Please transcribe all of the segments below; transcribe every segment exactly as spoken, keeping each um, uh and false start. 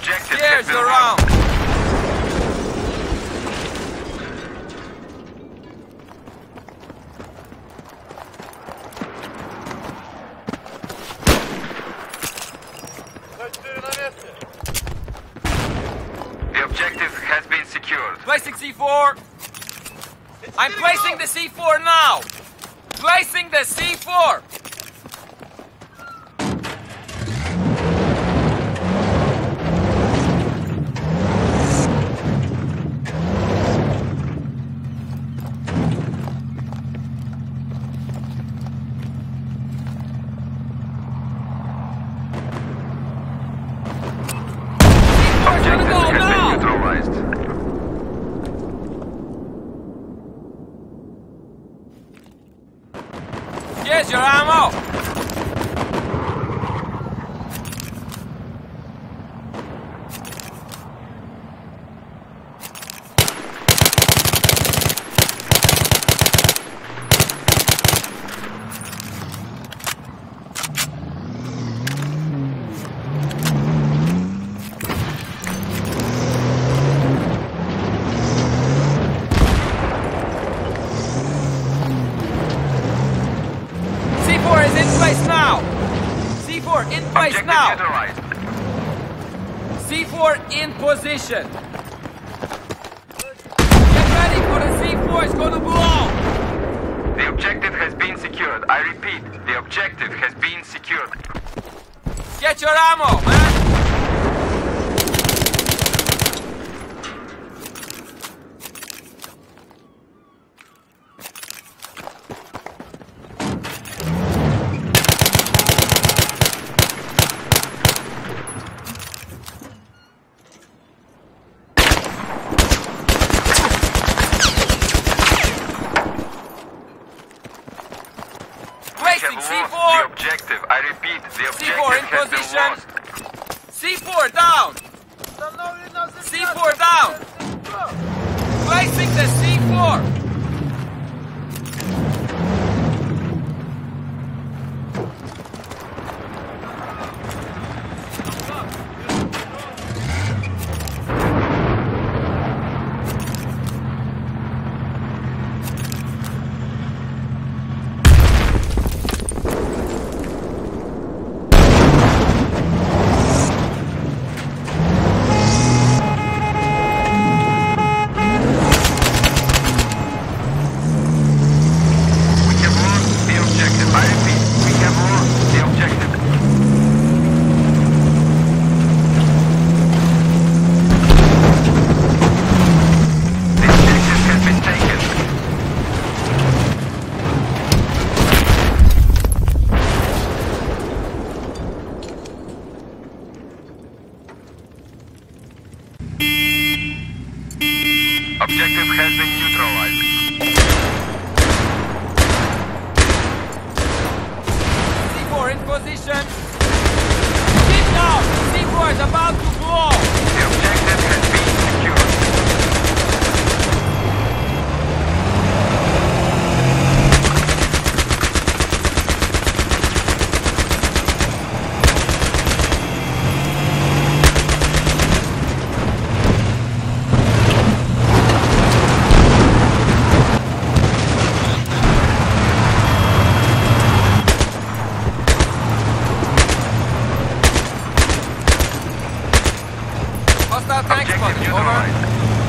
objective Here's has been your won. round. The objective has been secured. Placing C four. I'm placing the C four now. Placing the C four. Objective has been neutralized. Here's your ammo. C four is in place now. C four in place Objective now. neutralized. C four in position. Get ready for the C four. It's gonna blow. The objective has been secured. I repeat, the objective has been secured. Get your ammo, man. Placing Have C lost four. the objective. I repeat, the objective C four in has been position. lost. C four down. C four down. Placing the C four. We have lost the objective. I repeat, we have lost the objective. The objective has been taken. Objective has been neutralized. C four in position. Keep down. C four is about to blow. The objective has been secured. Hostile tank Objective spotted. Over. neutralized.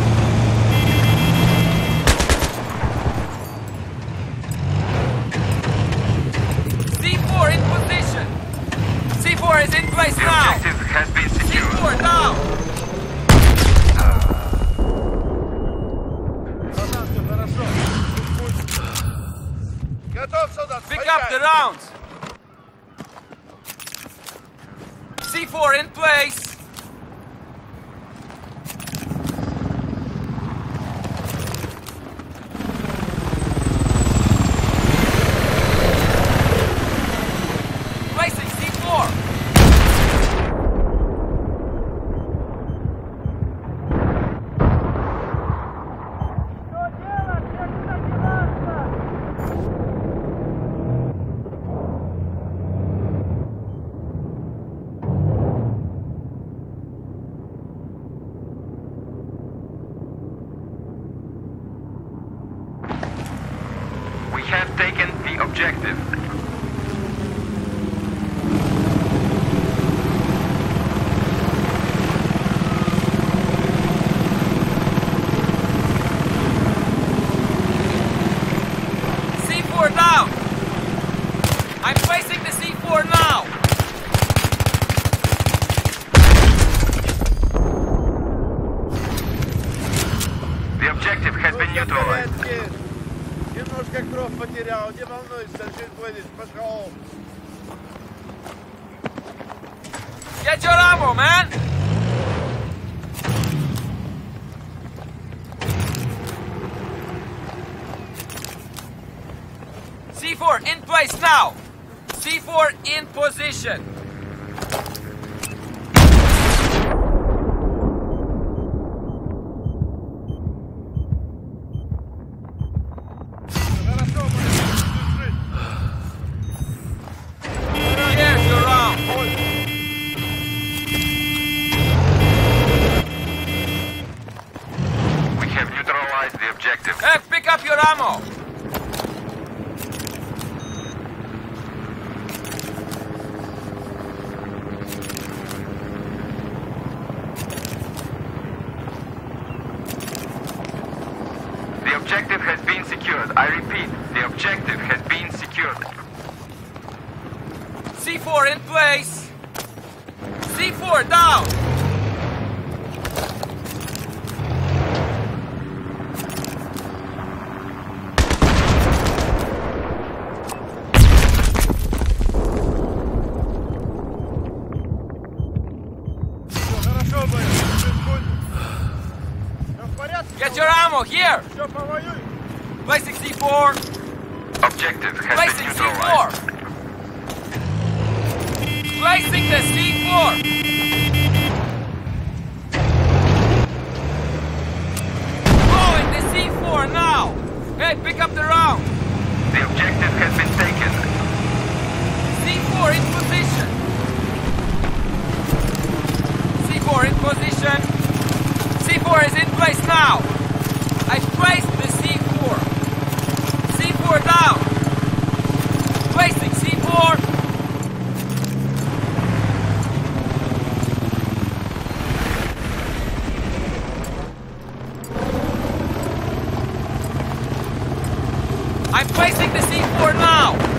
C four in position. C four is in place The now. objective has been C secured. four down. Pick up the rounds. C four in place. Placing C four. have taken the objective. C four down! I'm placing the C four now! The objective has been neutralized. Немножко кровь потерял, не волнуйся, жить будешь, пошел. Get your ammo, man! C four in place now! C four in position! Here's your round! We have neutralized the objective. Hey, pick up your ammo! The objective has been secured. I repeat, the objective has been secured. C four in place! C four down! Хорошо, боец, все в порядке? Get your ammo here! Все, повоюй. Placing C four! Objective has been Placing C four! neutralized. Placing the C four! Blowing the C four now! Hey, pick up the round! The objective has been taken. C four in position! C four in position! C four is in place now! I placed the C four! C four down! Placing C four! I'm placing the C four now!